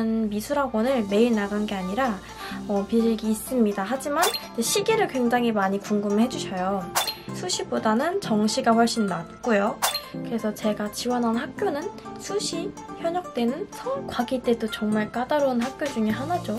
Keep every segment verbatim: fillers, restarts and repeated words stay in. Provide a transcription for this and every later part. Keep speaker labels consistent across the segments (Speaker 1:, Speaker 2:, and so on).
Speaker 1: 저는 미술학원을 매일 나간 게 아니라 어, 비실기 있습니다. 하지만 시기를 굉장히 많이 궁금해 해주셔요. 수시보다는 정시가 훨씬 낫고요. 그래서 제가 지원한 학교는 수시, 현역 때는 성과기 때도 정말 까다로운 학교 중에 하나죠.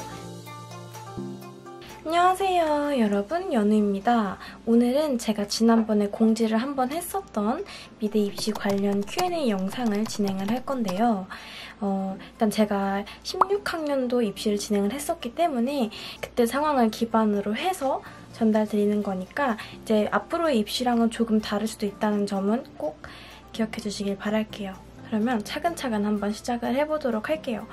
Speaker 1: 안녕하세요 여러분, 연우입니다. 오늘은 제가 지난번에 공지를 한번 했었던 미대 입시 관련 큐 앤 에이 영상을 진행을 할 건데요. 어, 일단 제가 십육 학년도 입시를 진행을 했었기 때문에 그때 상황을 기반으로 해서 전달 드리는 거니까 이제 앞으로의 입시랑은 조금 다를 수도 있다는 점은 꼭 기억해 주시길 바랄게요. 그러면 차근차근 한번 시작을 해보도록 할게요.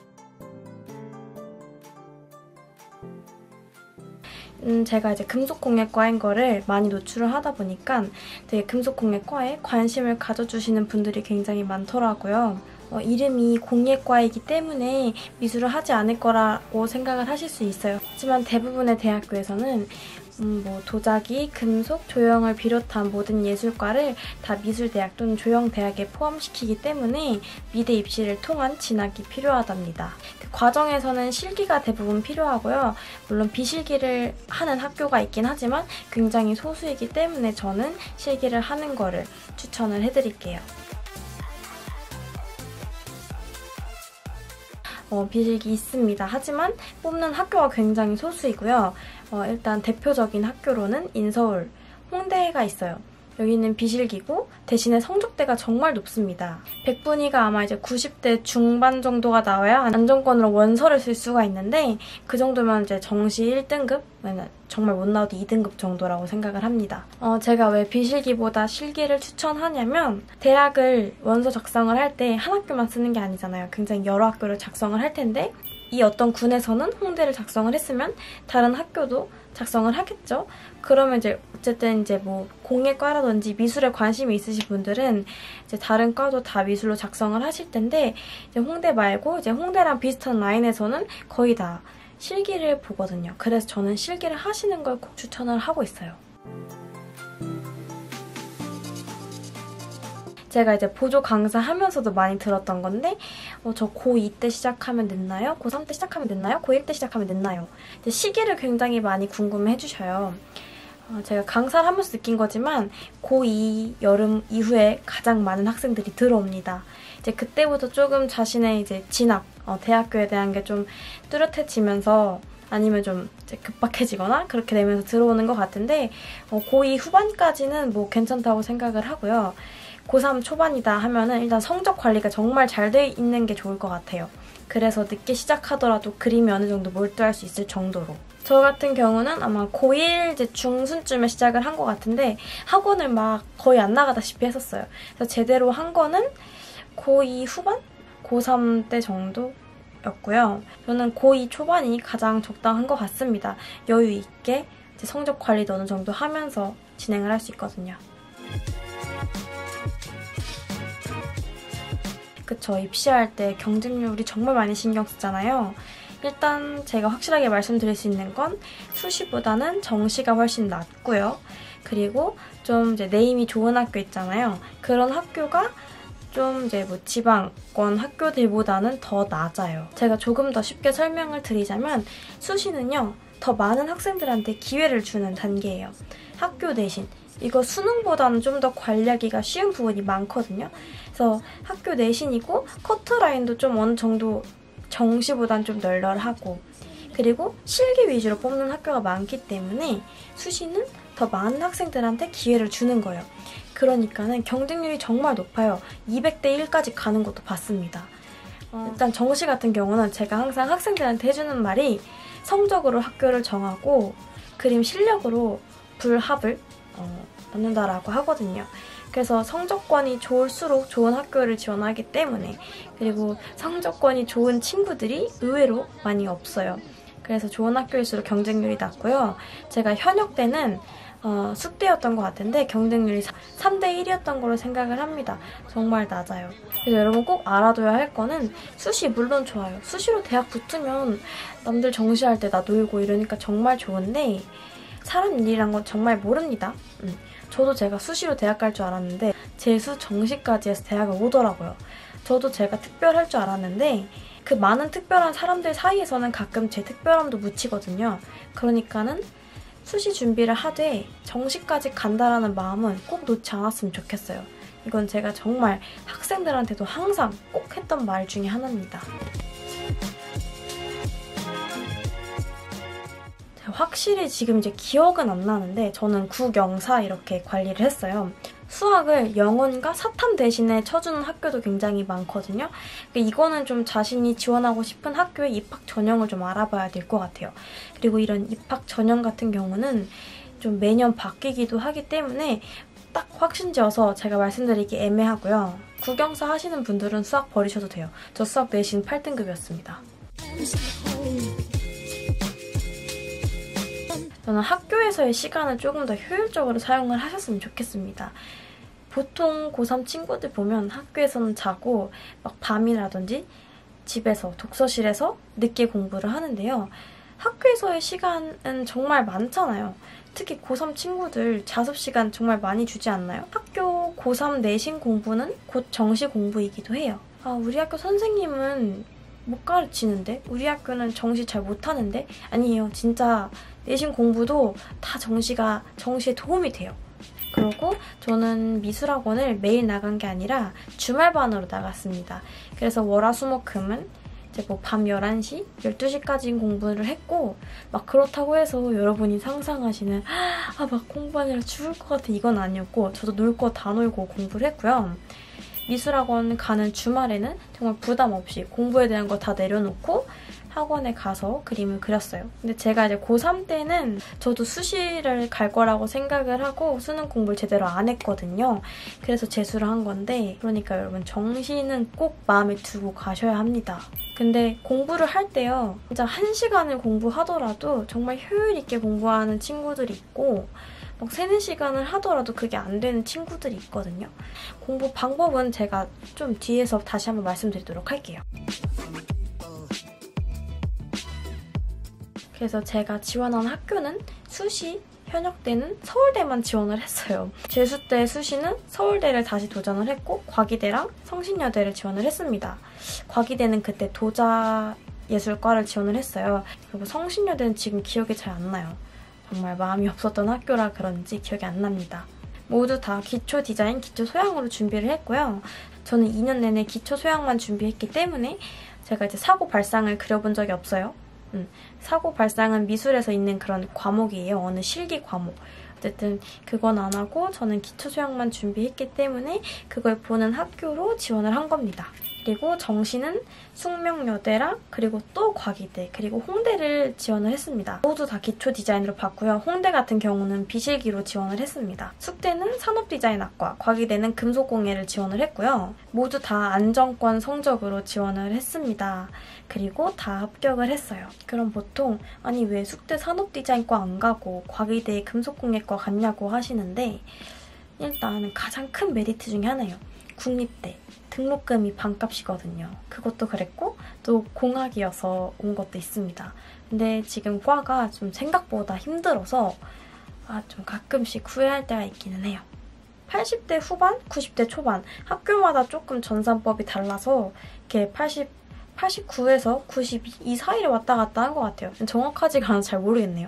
Speaker 1: 음, 제가 이제 금속공예과인 거를 많이 노출을 하다 보니까 되게 금속공예과에 관심을 가져주시는 분들이 굉장히 많더라고요. 어, 이름이 공예과이기 때문에 미술을 하지 않을 거라고 생각을 하실 수 있어요. 하지만 대부분의 대학교에서는 음, 뭐 도자기, 금속, 조형을 비롯한 모든 예술과를 다 미술대학 또는 조형대학에 포함시키기 때문에 미대 입시를 통한 진학이 필요하답니다. 그 과정에서는 실기가 대부분 필요하고요. 물론 비실기를 하는 학교가 있긴 하지만 굉장히 소수이기 때문에 저는 실기를 하는 거를 추천을 해드릴게요. 어, 비실기 있습니다. 하지만 뽑는 학교가 굉장히 소수이고요. 어, 일단 대표적인 학교로는 인서울, 홍대가 있어요. 여기는 비실기고 대신에 성적대가 정말 높습니다. 백 분위가 아마 이제 구십 대 중반 정도가 나와야 안정권으로 원서를 쓸 수가 있는데 그 정도면 이제 정시 일 등급, 정말 못 나와도 이 등급 정도라고 생각을 합니다. 어, 제가 왜 비실기보다 실기를 추천하냐면 대학을 원서 작성을 할 때 한 학교만 쓰는 게 아니잖아요. 굉장히 여러 학교를 작성을 할 텐데 이 어떤 군에서는 홍대를 작성을 했으면 다른 학교도 작성을 하겠죠? 그러면 이제 어쨌든 이제 뭐 공예과라든지 미술에 관심이 있으신 분들은 이제 다른 과도 다 미술로 작성을 하실 텐데 이제 홍대 말고 이제 홍대랑 비슷한 라인에서는 거의 다 실기를 보거든요. 그래서 저는 실기를 하시는 걸 꼭 추천을 하고 있어요. 제가 이제 보조 강사하면서도 많이 들었던 건데 어, 저 고이 때 시작하면 늦나요? 고삼 때 시작하면 늦나요? 고일 때 시작하면 늦나요? 시기를 굉장히 많이 궁금해 해주셔요. 어, 제가 강사를 하면서 느낀 거지만 고이 여름 이후에 가장 많은 학생들이 들어옵니다. 이제 그때부터 조금 자신의 이제 진학, 어, 대학교에 대한 게 좀 뚜렷해지면서 아니면 좀 이제 급박해지거나 그렇게 되면서 들어오는 것 같은데 어, 고이 후반까지는 뭐 괜찮다고 생각을 하고요. 고삼 초반이다 하면은 일단 성적 관리가 정말 잘 돼 있는 게 좋을 것 같아요. 그래서 늦게 시작하더라도 그림이 어느 정도 몰두할 수 있을 정도로. 저 같은 경우는 아마 고일 이제 중순쯤에 시작을 한 것 같은데 학원을 막 거의 안 나가다시피 했었어요. 그래서 제대로 한 거는 고이 후반? 고삼 때 정도였고요. 저는 고이 초반이 가장 적당한 것 같습니다. 여유 있게 이제 성적 관리도 어느 정도 하면서 진행을 할 수 있거든요. 그쵸, 입시할 때 경쟁률이 정말 많이 신경 쓰잖아요. 일단 제가 확실하게 말씀드릴 수 있는 건 수시보다는 정시가 훨씬 낫고요. 그리고 좀 이제 네임이 좋은 학교 있잖아요. 그런 학교가 좀 이제 뭐 지방권 학교들보다는 더 낮아요. 제가 조금 더 쉽게 설명을 드리자면 수시는요, 더 많은 학생들한테 기회를 주는 단계예요. 학교 내신. 이거 수능보다는 좀 더 관리하기가 쉬운 부분이 많거든요. 그래서 학교 내신이고 커트라인도 좀 어느 정도 정시보다는 좀 널널하고 그리고 실기 위주로 뽑는 학교가 많기 때문에 수시는 더 많은 학생들한테 기회를 주는 거예요. 그러니까는 경쟁률이 정말 높아요. 이백 대 일까지 가는 것도 봤습니다. 어, 일단 정시 같은 경우는 제가 항상 학생들한테 해주는 말이 성적으로 학교를 정하고 그림 실력으로 불합을 어, 넣는다라고 하거든요. 그래서 성적권이 좋을수록 좋은 학교를 지원하기 때문에 그리고 성적권이 좋은 친구들이 의외로 많이 없어요. 그래서 좋은 학교일수록 경쟁률이 낮고요. 제가 현역 때는 어, 숙대였던 것 같은데 경쟁률이 삼 대 일이었던 걸로 생각을 합니다. 정말 낮아요. 그래서 여러분 꼭 알아둬야 할 거는 수시 물론 좋아요. 수시로 대학 붙으면 남들 정시할 때 나 놀고 이러니까 정말 좋은데 사람 일이란 건 정말 모릅니다. 음. 저도 제가 수시로 대학 갈 줄 알았는데 재수 정시까지 해서 대학을 오더라고요. 저도 제가 특별할 줄 알았는데 그 많은 특별한 사람들 사이에서는 가끔 제 특별함도 묻히거든요. 그러니까는 수시 준비를 하되 정시까지 간다라는 마음은 꼭 놓지 않았으면 좋겠어요. 이건 제가 정말 학생들한테도 항상 꼭 했던 말 중에 하나입니다. 확실히 지금 이제 기억은 안 나는데 저는 국영사 이렇게 관리를 했어요. 수학을 영어인가 사탐 대신에 쳐주는 학교도 굉장히 많거든요. 이거는 좀 자신이 지원하고 싶은 학교의 입학 전형을 좀 알아봐야 될 것 같아요. 그리고 이런 입학 전형 같은 경우는 좀 매년 바뀌기도 하기 때문에 딱 확신지어서 제가 말씀드리기 애매하고요. 국영사 하시는 분들은 수학 버리셔도 돼요. 저 수학 내신 팔 등급이었습니다. 저는 학교에서의 시간을 조금 더 효율적으로 사용을 하셨으면 좋겠습니다. 보통 고삼 친구들 보면 학교에서는 자고 막 밤이라든지 집에서 독서실에서 늦게 공부를 하는데요. 학교에서의 시간은 정말 많잖아요. 특히 고삼 친구들 자습 시간 정말 많이 주지 않나요? 학교 고삼 내신 공부는 곧 정시 공부이기도 해요. 아, 우리 학교 선생님은 못 가르치는데? 우리 학교는 정시 잘 못하는데? 아니에요. 진짜 내신 공부도 다 정시가, 정시에 도움이 돼요. 그리고 저는 미술학원을 매일 나간 게 아니라 주말반으로 나갔습니다. 그래서 월화수목금은 이제 뭐 밤 열한 시, 열두 시까지 공부를 했고 막 그렇다고 해서 여러분이 상상하시는 아, 막 공부하느라 죽을 것 같아 이건 아니었고 저도 놀 거 다 놀고 공부를 했고요. 미술학원 가는 주말에는 정말 부담 없이 공부에 대한 거 다 내려놓고 학원에 가서 그림을 그렸어요. 근데 제가 이제 고삼 때는 저도 수시를 갈 거라고 생각을 하고 수능 공부를 제대로 안 했거든요. 그래서 재수를 한 건데 그러니까 여러분 정시는 꼭 마음에 두고 가셔야 합니다. 근데 공부를 할 때요. 진짜 한 시간을 공부하더라도 정말 효율 있게 공부하는 친구들이 있고 막 세네 시간을 하더라도 그게 안 되는 친구들이 있거든요. 공부 방법은 제가 좀 뒤에서 다시 한번 말씀드리도록 할게요. 그래서 제가 지원한 학교는 수시, 현역 때는 서울대만 지원을 했어요. 재수 때 수시는 서울대를 다시 도전을 했고 과기대랑 성신여대를 지원을 했습니다. 과기대는 그때 도자예술과를 지원을 했어요. 그리고 성신여대는 지금 기억이 잘 안 나요. 정말 마음이 없었던 학교라 그런지 기억이 안 납니다. 모두 다 기초 디자인, 기초 소양으로 준비를 했고요. 저는 이 년 내내 기초 소양만 준비했기 때문에 제가 이제 사고 발상을 그려본 적이 없어요. 음, 사고 발상은 미술에서 있는 그런 과목이에요. 어느 실기 과목. 어쨌든 그건 안 하고 저는 기초 소양만 준비했기 때문에 그걸 보는 학교로 지원을 한 겁니다. 그리고 정시는 숙명여대랑 그리고 또 과기대 그리고 홍대를 지원을 했습니다. 모두 다 기초 디자인으로 봤고요. 홍대 같은 경우는 비실기로 지원을 했습니다. 숙대는 산업디자인학과, 과기대는 금속공예를 지원을 했고요. 모두 다 안정권 성적으로 지원을 했습니다. 그리고 다 합격을 했어요. 그럼 보통 아니 왜 숙대 산업디자인과 안 가고 과기대 금속공예과 갔냐고 하시는데 일단 가장 큰 메리트 중에 하나예요. 국립대. 등록금이 반값이거든요. 그것도 그랬고 또 공학이어서 온 것도 있습니다. 근데 지금 과가 좀 생각보다 힘들어서 아, 좀 가끔씩 후회할 때가 있기는 해요. 팔십 대 후반, 구십 대 초반 학교마다 조금 전산법이 달라서 이렇게 팔십, 팔십구에서 구십이 이 사이를 왔다 갔다 한 것 같아요. 정확하지가 않아서 잘 모르겠네요.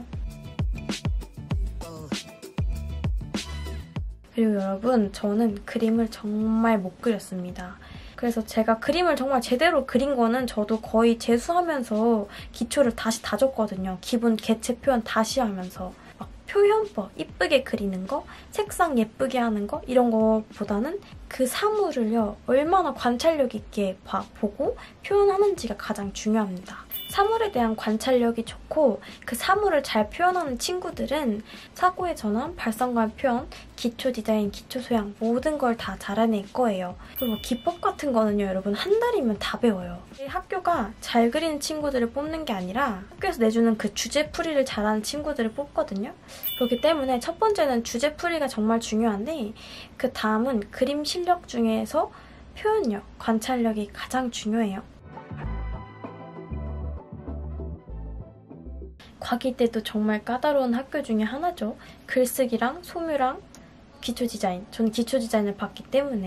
Speaker 1: 그리고 여러분 저는 그림을 정말 못 그렸습니다. 그래서 제가 그림을 정말 제대로 그린 거는 저도 거의 재수하면서 기초를 다시 다졌거든요. 기본 개체 표현 다시 하면서. 막 표현법, 이쁘게 그리는 거, 색상 예쁘게 하는 거 이런 거보다는 그 사물을요 얼마나 관찰력 있게 봐, 보고 표현하는지가 가장 중요합니다. 사물에 대한 관찰력이 좋고 그 사물을 잘 표현하는 친구들은 사고의 전환, 발상과의 표현, 기초 디자인, 기초 소양 모든 걸 다 잘해낼 거예요. 그리고 기법 같은 거는요 여러분 한 달이면 다 배워요. 학교가 잘 그리는 친구들을 뽑는 게 아니라 학교에서 내주는 그 주제풀이를 잘하는 친구들을 뽑거든요. 그렇기 때문에 첫 번째는 주제풀이가 정말 중요한데 그 다음은 그림 실력 중에서 표현력, 관찰력이 가장 중요해요. 과기대도 정말 까다로운 학교 중에 하나죠. 글쓰기랑 소묘랑 기초 디자인. 저는 기초 디자인을 봤기 때문에.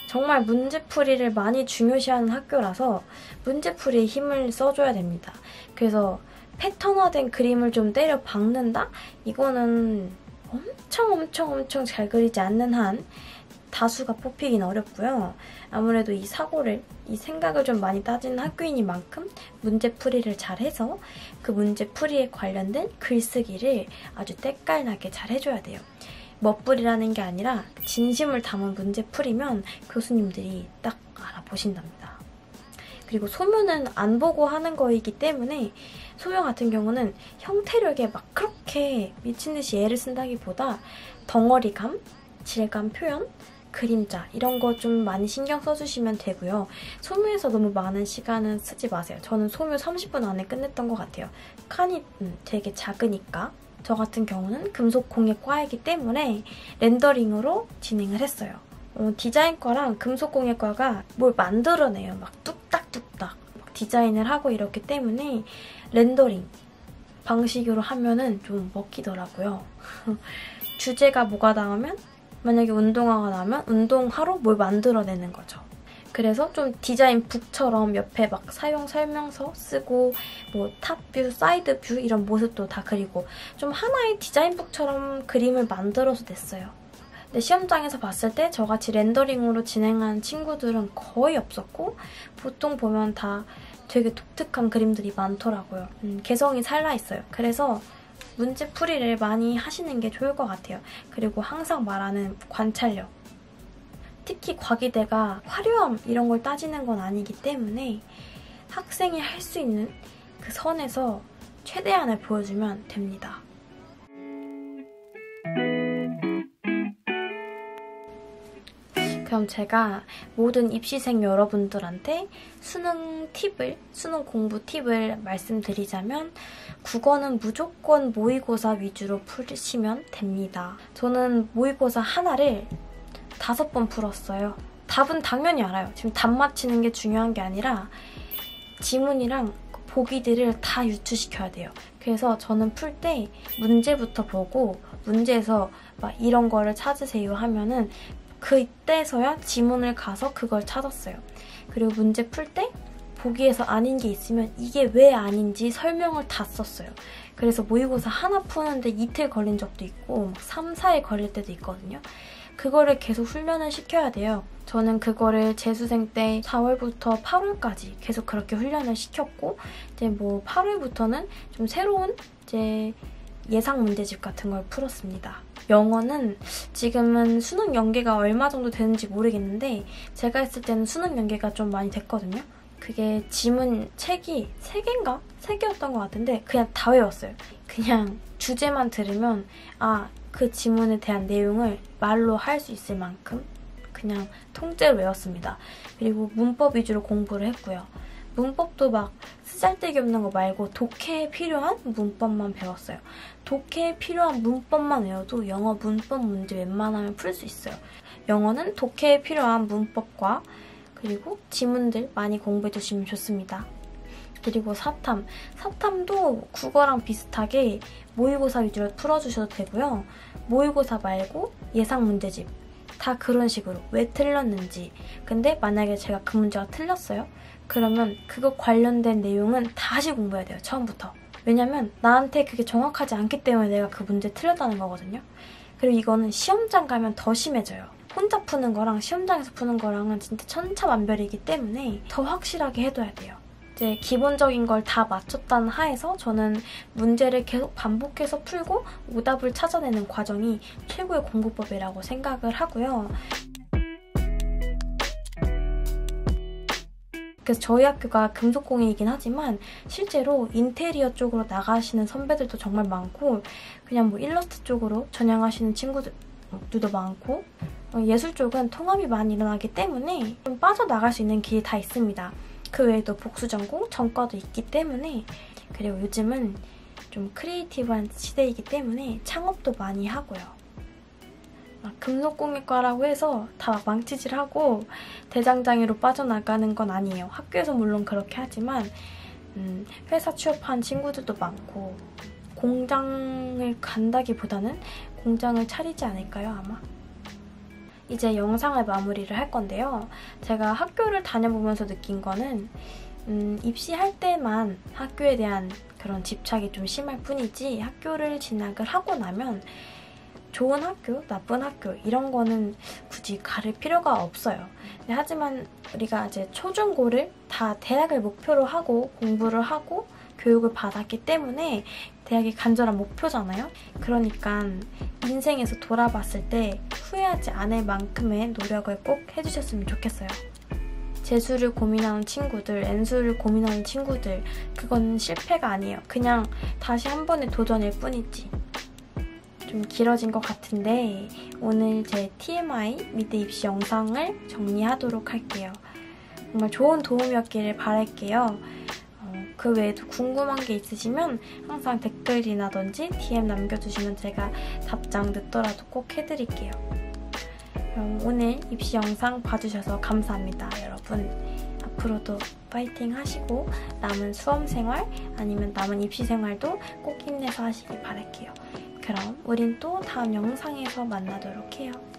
Speaker 1: 정말 문제풀이를 많이 중요시하는 학교라서 문제풀이에 힘을 써줘야 됩니다. 그래서 패턴화된 그림을 좀 때려 박는다? 이거는 엄청 엄청 엄청 잘 그리지 않는 한 다수가 뽑히긴 어렵고요. 아무래도 이 사고를, 이 생각을 좀 많이 따지는 학교이니만큼 문제풀이를 잘해서 그 문제풀이에 관련된 글쓰기를 아주 때깔나게 잘 해줘야 돼요. 멋부리라는 게 아니라 진심을 담은 문제풀이면 교수님들이 딱 알아보신답니다. 그리고 소묘는 안 보고 하는 거이기 때문에 소묘 같은 경우는 형태력에 막 그렇게 미친 듯이 애를 쓴다기보다 덩어리감, 질감 표현, 그림자 이런 거 좀 많이 신경 써주시면 되고요. 소묘에서 너무 많은 시간은 쓰지 마세요. 저는 소묘 삼십 분 안에 끝냈던 것 같아요. 칸이 음, 되게 작으니까. 저 같은 경우는 금속공예과이기 때문에 렌더링으로 진행을 했어요. 어, 디자인과랑 금속공예과가 뭘 만들어내요. 막 뚝딱뚝딱 막 디자인을 하고 이렇기 때문에 렌더링 방식으로 하면은 좀 먹히더라고요. 주제가 뭐가 나오면 만약에 운동화가 나오면 운동화로 뭘 만들어내는 거죠. 그래서 좀 디자인 북처럼 옆에 막 사용 설명서 쓰고 뭐 탑뷰, 사이드뷰 이런 모습도 다 그리고 좀 하나의 디자인 북처럼 그림을 만들어서 냈어요. 근데 시험장에서 봤을 때 저같이 렌더링으로 진행한 친구들은 거의 없었고 보통 보면 다 되게 독특한 그림들이 많더라고요. 음, 개성이 살아있어요. 그래서 문제풀이를 많이 하시는 게 좋을 것 같아요. 그리고 항상 말하는 관찰력. 특히 과기대가 화려함 이런 걸 따지는 건 아니기 때문에 학생이 할 수 있는 그 선에서 최대한을 보여주면 됩니다. 그럼 제가 모든 입시생 여러분들한테 수능 팁을, 수능 공부 팁을 말씀드리자면 국어는 무조건 모의고사 위주로 풀으시면 됩니다. 저는 모의고사 하나를 다섯 번 풀었어요. 답은 당연히 알아요. 지금 답 맞히는 게 중요한 게 아니라 지문이랑 보기들을 다 유추시켜야 돼요. 그래서 저는 풀 때 문제부터 보고 문제에서 막 이런 거를 찾으세요 하면은 그때서야 지문을 가서 그걸 찾았어요. 그리고 문제 풀 때 보기에서 아닌 게 있으면 이게 왜 아닌지 설명을 다 썼어요. 그래서 모의고사 하나 푸는데 이틀 걸린 적도 있고 막 삼, 사일 걸릴 때도 있거든요. 그거를 계속 훈련을 시켜야 돼요. 저는 그거를 재수생 때 사월부터 팔월까지 계속 그렇게 훈련을 시켰고 이제 뭐 팔월부터는 좀 새로운 이제 예상 문제집 같은 걸 풀었습니다. 영어는 지금은 수능 연계가 얼마 정도 되는지 모르겠는데 제가 했을 때는 수능 연계가 좀 많이 됐거든요. 그게 지문 책이 세 개인가? 세 개였던 것 같은데 그냥 다 외웠어요. 그냥 주제만 들으면 아, 그 지문에 대한 내용을 말로 할 수 있을 만큼 그냥 통째로 외웠습니다. 그리고 문법 위주로 공부를 했고요. 문법도 막 쓰잘데기 없는 거 말고 독해에 필요한 문법만 배웠어요. 독해에 필요한 문법만 외워도 영어 문법 문제 웬만하면 풀 수 있어요. 영어는 독해에 필요한 문법과 그리고 지문들 많이 공부해주시면 좋습니다. 그리고 사탐. 사탐도 국어랑 비슷하게 모의고사 위주로 풀어주셔도 되고요. 모의고사 말고 예상 문제집. 다 그런 식으로 왜 틀렸는지. 근데 만약에 제가 그 문제가 틀렸어요? 그러면 그거 관련된 내용은 다시 공부해야 돼요. 처음부터. 왜냐면 나한테 그게 정확하지 않기 때문에 내가 그 문제 틀렸다는 거거든요. 그리고 이거는 시험장 가면 더 심해져요. 혼자 푸는 거랑 시험장에서 푸는 거랑은 진짜 천차만별이기 때문에 더 확실하게 해둬야 돼요. 이제 기본적인 걸 다 맞췄다는 하에서 저는 문제를 계속 반복해서 풀고 오답을 찾아내는 과정이 최고의 공부법이라고 생각을 하고요. 그래서 저희 학교가 금속공예이긴 하지만 실제로 인테리어 쪽으로 나가시는 선배들도 정말 많고 그냥 뭐 일러스트 쪽으로 전향하시는 친구들도 많고 예술 쪽은 통합이 많이 일어나기 때문에 좀 빠져나갈 수 있는 길이 다 있습니다. 그 외에도 복수전공, 전과도 있기 때문에 그리고 요즘은 좀 크리에이티브한 시대이기 때문에 창업도 많이 하고요. 금속공예과라고 해서 다 망치질하고 대장장이로 빠져나가는 건 아니에요. 학교에서 물론 그렇게 하지만 음, 회사 취업한 친구들도 많고 공장을 간다기보다는 공장을 차리지 않을까요, 아마? 이제 영상을 마무리를 할 건데요. 제가 학교를 다녀보면서 느낀 거는 음, 입시할 때만 학교에 대한 그런 집착이 좀 심할 뿐이지 학교를 진학을 하고 나면 좋은 학교, 나쁜 학교 이런 거는 굳이 가릴 필요가 없어요. 근데 하지만 우리가 이제 초중고를 다 대학을 목표로 하고 공부를 하고 교육을 받았기 때문에 대학이 간절한 목표잖아요. 그러니까 인생에서 돌아봤을 때 후회하지 않을 만큼의 노력을 꼭 해주셨으면 좋겠어요. 재수를 고민하는 친구들, 엔수를 고민하는 친구들, 그건 실패가 아니에요. 그냥 다시 한 번의 도전일 뿐이지. 좀 길어진 것 같은데 오늘 제 티엠아이 미대 입시 영상을 정리하도록 할게요. 정말 좋은 도움이었기를 바랄게요. 어, 그 외에도 궁금한 게 있으시면 항상 댓글이나든지 디엠 남겨주시면 제가 답장 늦더라도 꼭 해드릴게요. 그럼 오늘 입시 영상 봐주셔서 감사합니다, 여러분. 앞으로도 파이팅 하시고 남은 수험생활 아니면 남은 입시생활도 꼭 힘내서 하시길 바랄게요. 그럼 우린 또 다음 영상에서 만나도록 해요.